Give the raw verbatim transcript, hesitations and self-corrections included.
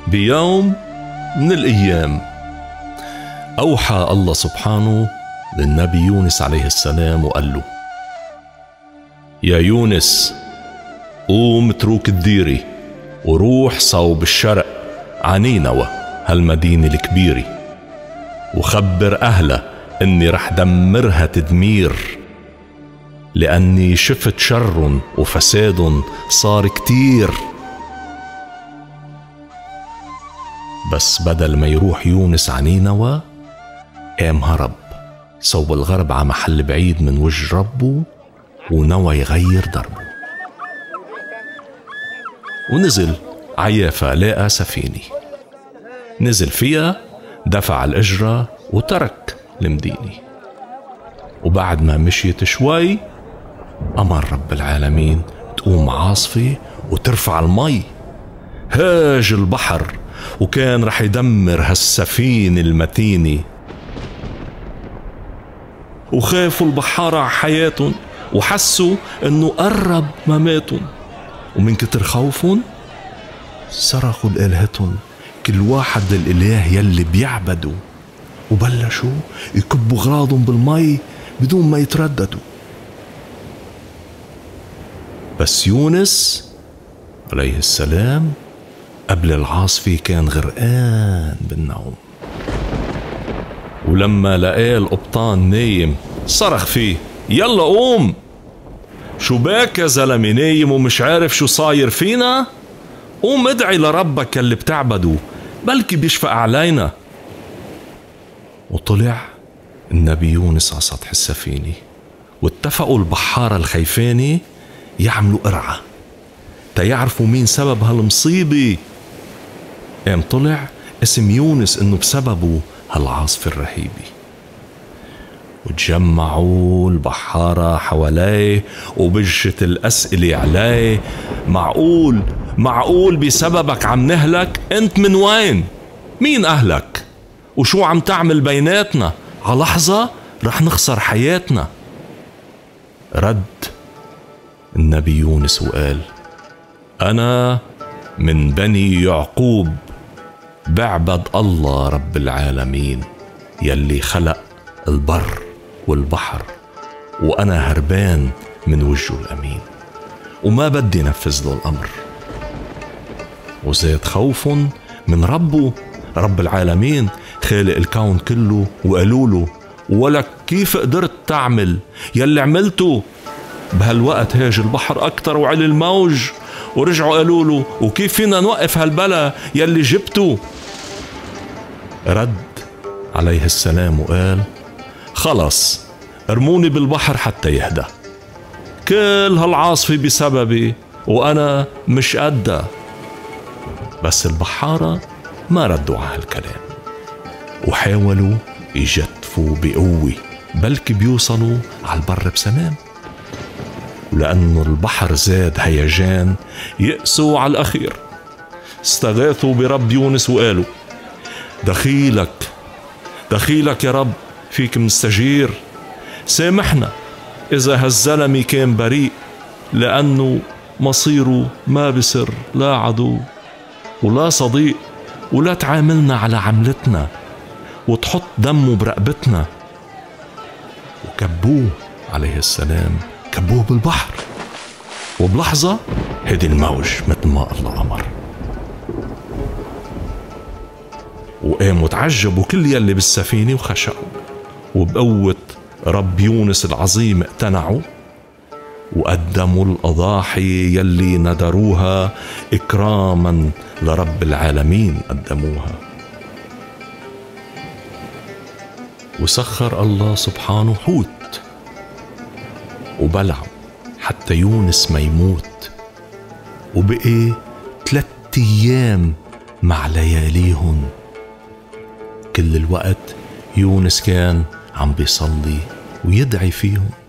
بيوم من الأيام أوحى الله سبحانه للنبي يونس عليه السلام وقال له: يا يونس، قوم اترك الديرة وروح صوب الشرق عنينوى هالمدينة الكبيرة، وخبر أهلها إني رح دمرها تدمير، لأني شفت شر وفساد صار كتير. بس بدل ما يروح يونس عنينوى قام هرب صوب الغرب على محل بعيد من وجه ربه، ونوى يغير دربه، ونزل عيافة لقى سفينة، نزل فيها دفع الأجرة وترك المدينة. وبعد ما مشيت شوي أمر رب العالمين تقوم عاصفة وترفع المي، هاج البحر وكان رح يدمر هالسفينة المتينة. وخافوا البحارة على حياتهم وحسوا انه قرب مماتهم، ومن كتر خوفهم صرخوا لآلهتهم كل واحد للإله يلي بيعبدوا، وبلشوا يكبوا غراضهم بالمي بدون ما يترددوا. بس يونس عليه السلام قبل العاصفة كان غرقان بالنوم، ولما لقاه القبطان نايم صرخ فيه: يلا قوم، شو باك يا زلمة نايم ومش عارف شو صاير فينا؟ قوم ادعي لربك اللي بتعبده، بلكي بيشفق علينا. وطلع النبي يونس على سطح السفينة، واتفقوا البحارة الخيفانة يعملوا قرعة تيعرفوا مين سبب هالمصيبة. قام طلع اسم يونس انه بسببه هالعاصفة الرهيبة، وتجمعوا البحارة حواليه وبجت الأسئلة عليه: معقول معقول بسببك عم نهلك؟ انت من وين؟ مين أهلك؟ وشو عم تعمل بيناتنا؟ على لحظة رح نخسر حياتنا. رد النبي يونس وقال: أنا من بني يعقوب، بعبد الله رب العالمين يلي خلق البر والبحر، وأنا هربان من وجهه الأمين، وما بدي نفذ له الأمر. وزاد خوف من ربه رب العالمين خالق الكون كله، وقالوا له: ولك كيف قدرت تعمل يلي عملته؟ بهالوقت هاج البحر أكتر وعلي الموج. ورجعوا قالوا له: وكيف فينا نوقف هالبلا يلي جبته؟ رد عليه السلام وقال: خلص ارموني بالبحر حتى يهدى، كل هالعاصفة بسببي وأنا مش قدها. بس البحارة ما ردوا على هالكلام، وحاولوا يجتفوا بقوة، بلكي بيوصلوا على البر بسلام. ولأنه البحر زاد هيجان يأسوا على الأخير، استغاثوا برب يونس وقالوا: دخيلك دخيلك يا رب، فيك مستجير، سامحنا إذا هالزلمي كان بريء، لأنه مصيره ما بصير لا عدو ولا صديق، ولا تعاملنا على عملتنا وتحط دمه برقبتنا. وكبوه عليه السلام، كبوه بالبحر، وبلحظة هدي الموج مثل ما الله أمر. وقاموا تعجبوا كل يلي بالسفينة وخشعوا، وبقوة رب يونس العظيم اقتنعوا، وقدموا الأضاحي يلي ندروها إكراما لرب العالمين قدموها. وسخر الله سبحانه حوت وبلعوا حتى يونس ما يموت، وبقي ثلاث أيام مع لياليهن. كل الوقت يونس كان عم بيصلي ويدعي فيهم.